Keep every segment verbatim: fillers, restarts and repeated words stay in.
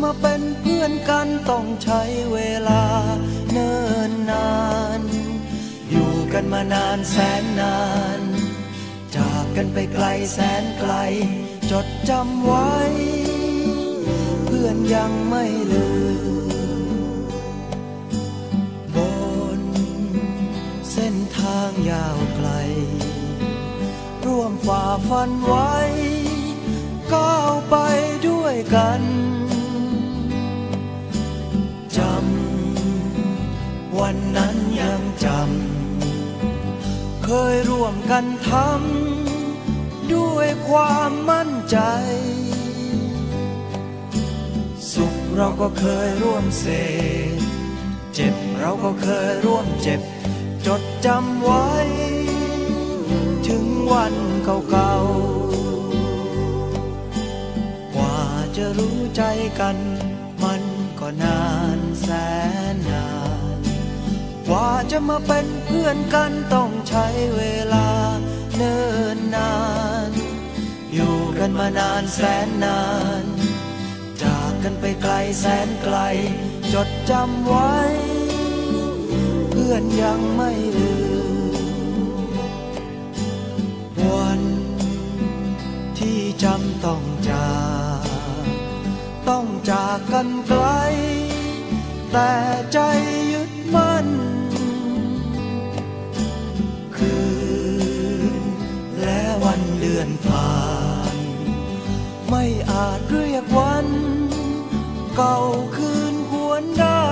มาเป็นเพื่อนกันต้องใช้เวลาเนิ่นนานอยู่กันมานานแสนนานจากกันไปไกลแสนไกลจดจำไว้เพื่อนยังไม่ลืมบนเส้นทางยาวไกลร่วมฝ่าฟันไว้ก้าวไปด้วยกันจำวันนั้นยังจำเคยร่วมกันทำด้วยความมั่นใจสุขเราก็เคยร่วมเสพเจ็บเราก็เคยร่วมเจ็บจดจำไว้ถึงวันเก่าๆกว่าจะรู้ใจกันมันก็นานแสนนานกว่าจะมาเป็นเพื่อนกันต้องใช้เวลาเนิ่นนานอยู่กันมานานแสนนานจากกันไปไกลแสนไกลจดจำไว้เพื่อนยังไม่ลืมวันที่จำต้องจากต้องจากกันไกลแต่ใจยึดมั่นคืนและวันเดือนผ่านไม่อาจเรียกวันเก่าคืนหวนได้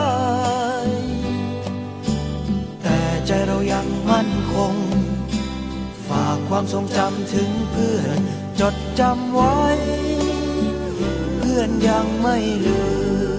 แต่ใจเรายังมั่นคงฝากความทรงจำถึงเพื่อนจดจำไว้เพื่อนยังไม่ลืม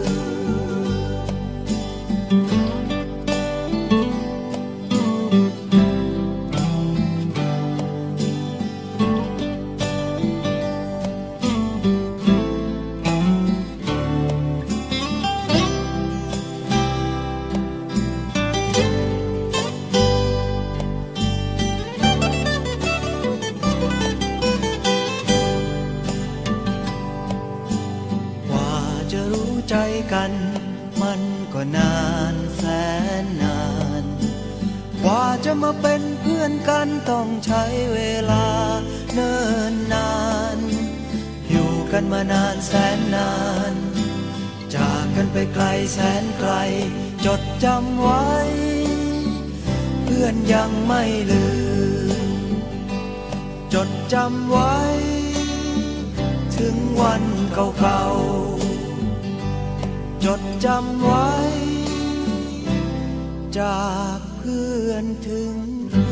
กันมันก็นานแสนนานกว่าจะมาเป็นเพื่อนกันต้องใช้เวลาเนิ่นนานอยู่กันมานานแสนนานจากกันไปไกลแสนไกลจดจำไว้เพื่อนยังไม่ลืมจดจำไว้ถึงวันเก่าๆจดจำไว้จากเพื่อนถึงเพื่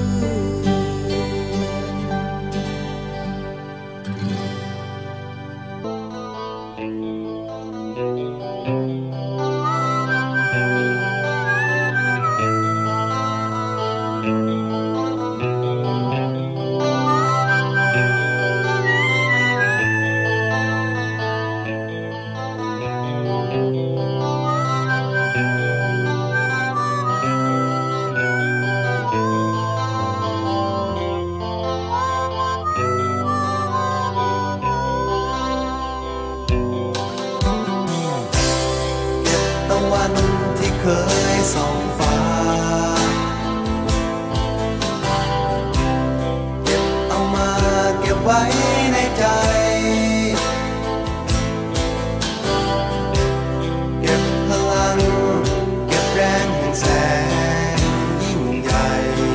วันที่เคยส่องฟ้าเก็บเอามาเก็บไว้ในใจเก็บพลังเก็บแรงแห่งแสงยิ่งใหญ่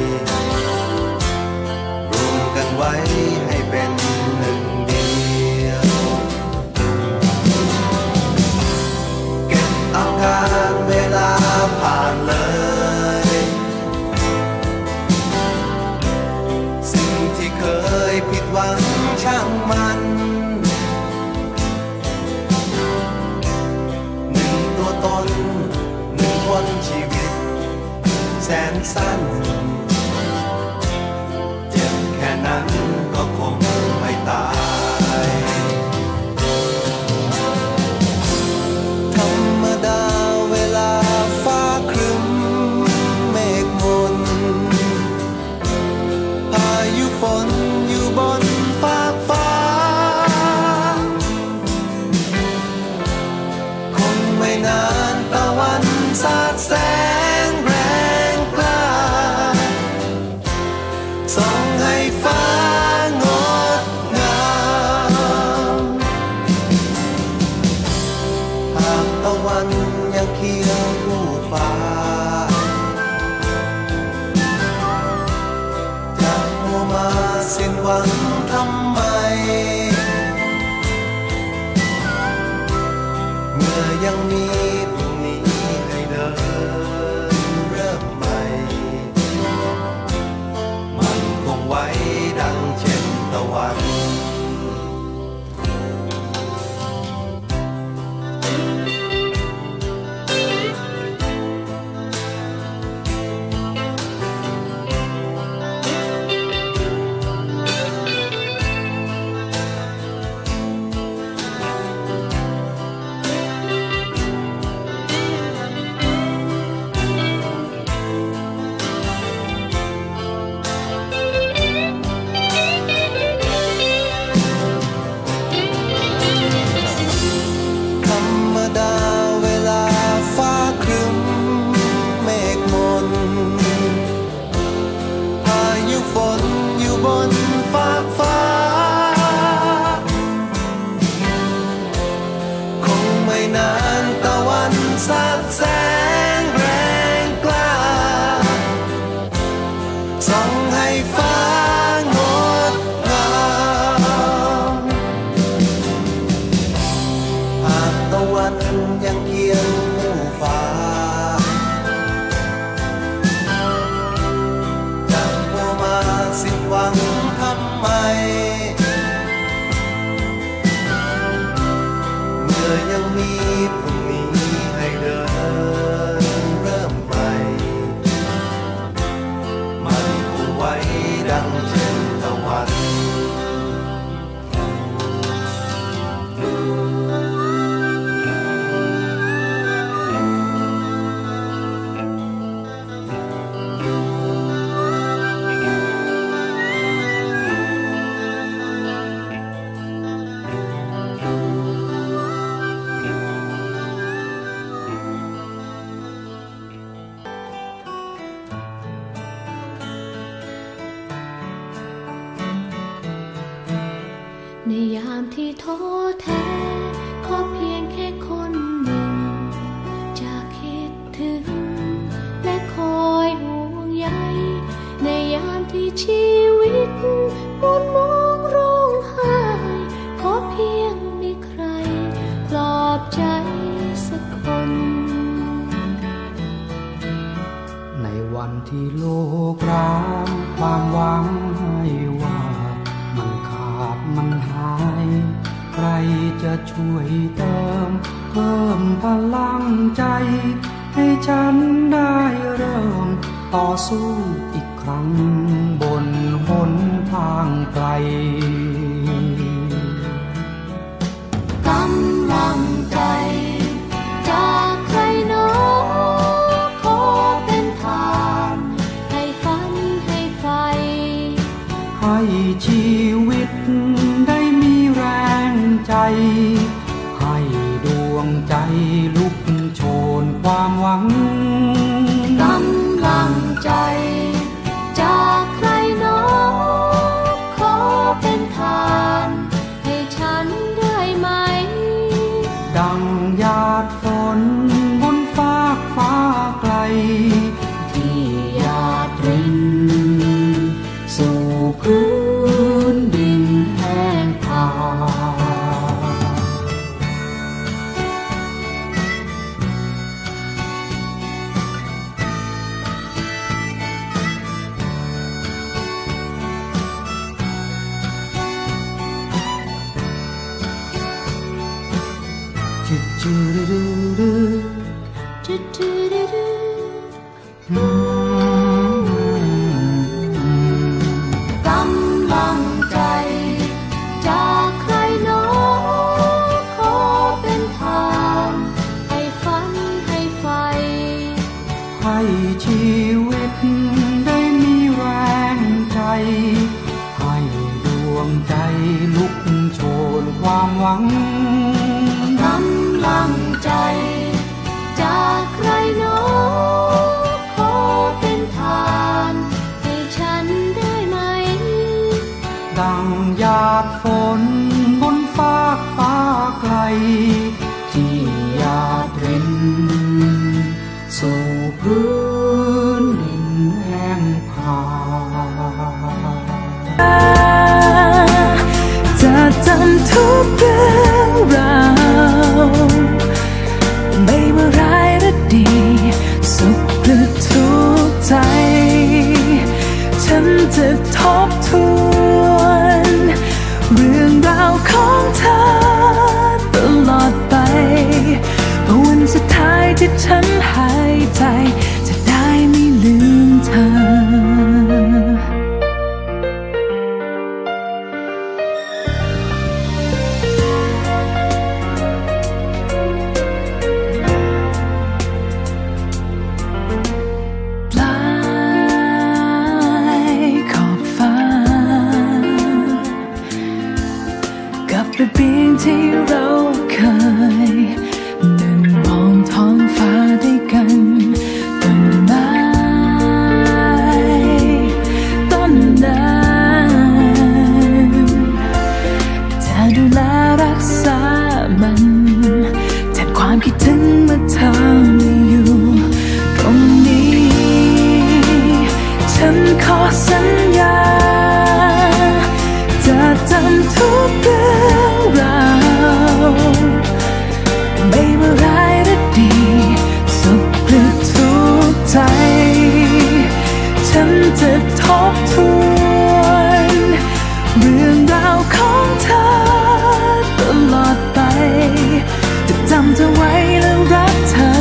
รวมกันไว้ให้เป็นหนึ่งเดียวเก็บเอาการเวลาผ่านเลยสิ่งที่เคยผิดหวังช่างมันหนึ่งตัวตนหนึ่งคนชีวิตแสนสั้นเจ็บแค่นั้นก็คงไม่ตายธรรมดาเวลาฟ้าครึ้มเมฆมนพายุฝนอยู่บนฟากฟ้าคสาดแสงแรงกล้าส่องให้ฟ้างดงามหากตะวันยังเคียงคู่ฟ้าจะมัวมาสิ้นหวังทำไมเมื่อยังมีพรุ่งนี้ให้เดินเริ่มใหม่มันคงไว้ดังเช่นตะวันสาดแสงแรงกล้าส่องให้ฟ้างดงามหากตะวันยังเคียงคู่ฟ้าจะมัวมาสิ้นหวังทำไมเมื่อยังมีพรุ่งนี้ให้เดินเริ่มใหม่มันคงไว้ดังเช่นตะวันในยามที่ท้อแท้ขอเพียงแค่คนหนึ่งจะคิดถึงและคอยห่วงใยในยามที่ชีวิตมุนมองร้องไห้ขอเพียงมีใครปลอบใจสักคนในวันที่โลกร้างความหวังให้ว่ามันขาดมันหายใครจะช่วยเติมเพิ่มพลังใจให้ฉันได้เริ่มต่อสู้อีกครั้งบนหนทางไกลกำลังใจจากใครหนอขอเป็นทานให้ฝันให้ไฟให้ชีวิตได้มีแรงใจให้ดวงใจลุกโชนความหวังกำลังใจจากใครหนอขอเป็นทานให้ฉันได้ไหมดังหยาดฝนบนฟากฟ้าไกลที่หยาดรินสู่พื้นดินแห้งผากจุดจุดดูดูจุดจุดดูดูกำลังใจจากใครหนอขอเป็นทางให้ฝันให้ไฟให้ชีวิตได้มีแรงใจให้ดวงใจลุกโชนความหวังกำลังใจจากใครหนอไม่ว่าร้ายหรือดีสุขหรือทุกข์ใจฉันจะทบทวนเรื่องราวของเธอตลอดไปเพราะวันสุดท้ายที่ฉันหายใจจะได้ไม่ลืมเธอระเบียงที่เราเคยเดินมองท้องฟ้าด้วยกันต้นไม้ต้นนั้นจะดูแลรักษามันแทนความคิดถึงเมื่อเธอไม่อยู่ตรงนี้ฉันขอสัญญาจะจำทุกเรื่องราวไม่ว่าร้ายหรือดีสุขหรือทุกข์ใจฉันจะทบทวนเรื่องราวของเธอตลอดไปจะจำเธอไว้และรักเธอ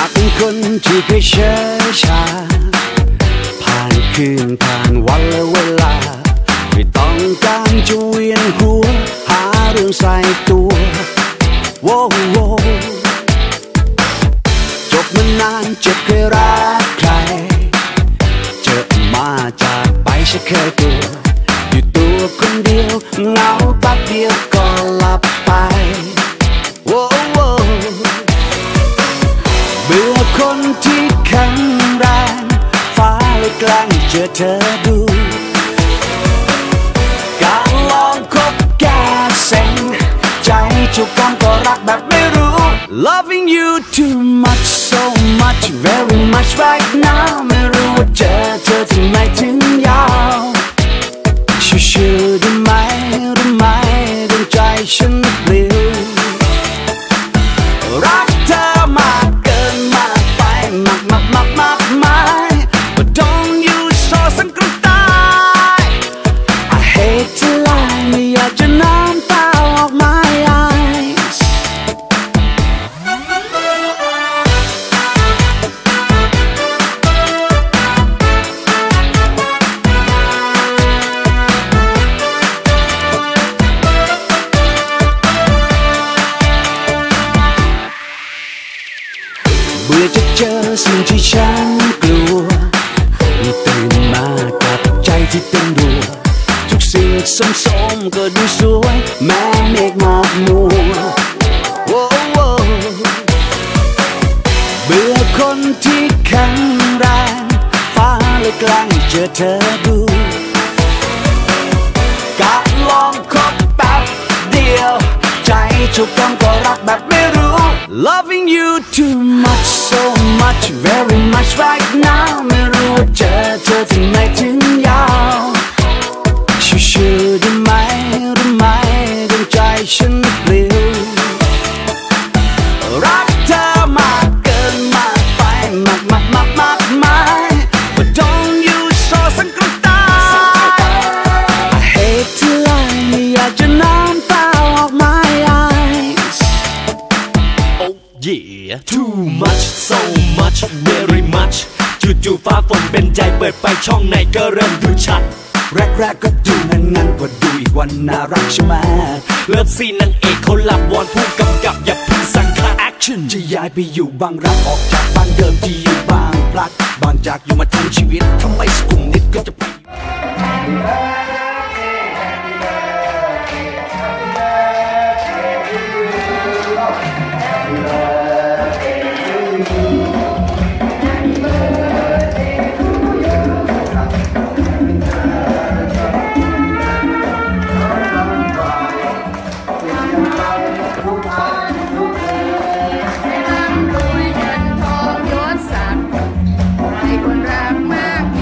ากเป็นคนที่เคยเชื่อชาผ่านคืนผ่านวันและเวลาไม่ต้องการจะเวียนหัวหาเรื่องใส่ตัวโว้โวจบมานานเจ็บเคยรักใครเจอมาจากไปฉันเคยตัวอยู่ตัวคนเดียวเหงาแป๊บเดียวก็หลับไปโว้โวเบื่อคนที่แข็งแรงฟ้าเลยแกล้งเจอเธอดูการลองคบแก้เซ็งใจจุกกำก็รักแบบไม่รู้ Loving you too much so much very much right now ไม่รู้ว่าเจอเธอที่ไหนถึงยาวชื่อๆได้ไหมรู้ไหมดวงใจฉันปลิวรักเธอมากเกินมากไปมากมากมากมากมาย But don't you so สังกระตาย I hate to lie ไม่อยากจะน้ำตาออก my eyes เบื่อจะเจอสิ่งที่ฉันกลัวตื่นมากับใจที่เต้นรัวทุกสิ่งสมๆก็ดูสวยแม้เมฆหมอกมัวโว้โวเบื่อคนที่แข็งแรงฟ้าเลยแกล้งเจอเธอดูการลองคบแป๊บเดียวใจจุกกำก็รักแบบไม่รู้ Loving you too much so much very much right now ไม่รู้ว่าเจอเธอที่ไหนถึงยาวชื่อๆได้ไหมรู้ไหมดวงใจฉันปลิวรักเธอมากเกินมากไปมากมากมากมากมาย But don't you so สังกระตาย I hate to lie ไม่อยากจะน้ำตาออก my eyes Oh yeah too much so much very much จู่ๆฟ้าฝนเป็นใจเปิดไปช่องไหนก็เริ่มดูชัดแรกๆก็ดูงั้นๆกว่าดูอีกวันน่ารักใช่ไหมเลิฟซีนนางเอกเขาหลับวอนผู้กำกับอย่าพึ่งสั่งค่าแอคชั่นจะย้ายไปอยู่บางรักออกจากบ้านเดิมที่อยู่บางพลัดบางจากอยู่มาทั้งชีวิตทำไมสกุลนิดก็จะไปให้คนรักมาก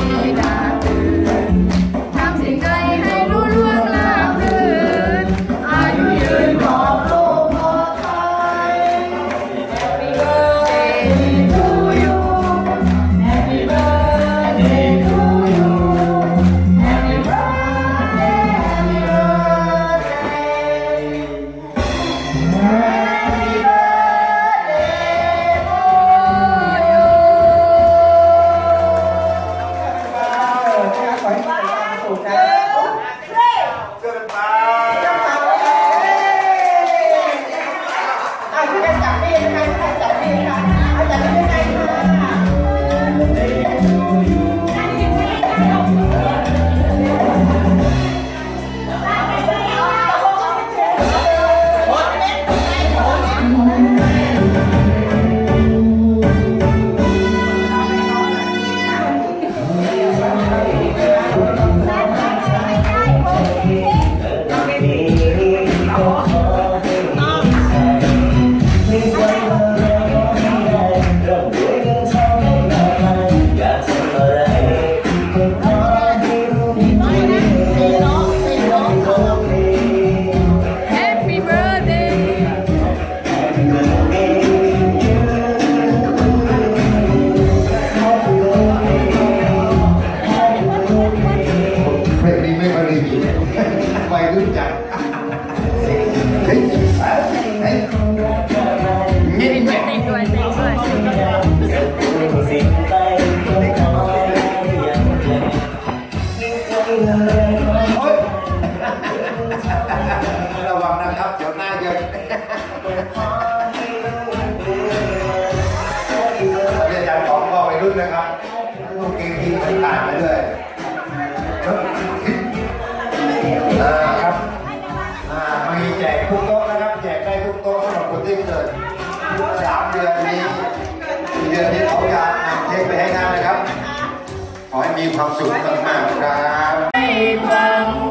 รุ่นนะครับต้องเกมทีมต่างๆไปด้วยครับมีแจกทุกโต๊ะนะครับแจกได้ทุกโต๊ะสำหรับคนที่เกิดสามเดือนนี้เดือนนี้เขาจะนำเค้กไปให้งานนะครับขอให้มีความสุขมากๆครับ